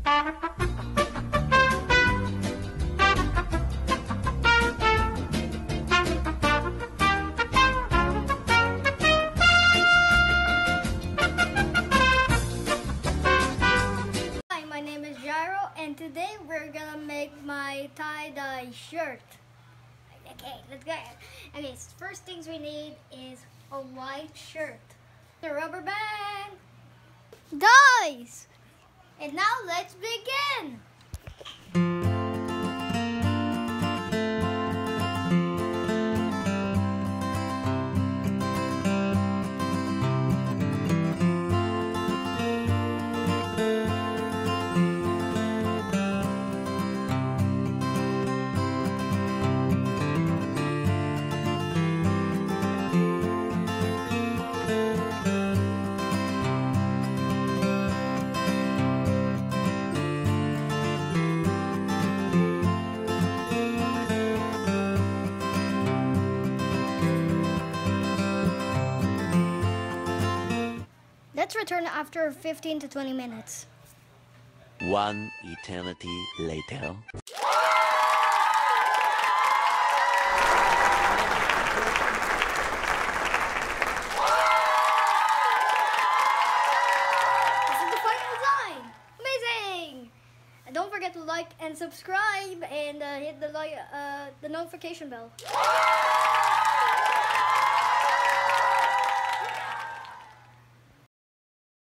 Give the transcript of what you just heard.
Hi, my name is Jairo, and today we're gonna make my tie-dye shirt. Okay, let's go. Okay, so first things we need is a white shirt, the rubber band, dyes, and now let's begin. Let's return after 15 to 20 minutes. One eternity later. This is the final design. Amazing! And don't forget to like and subscribe and hit the notification bell.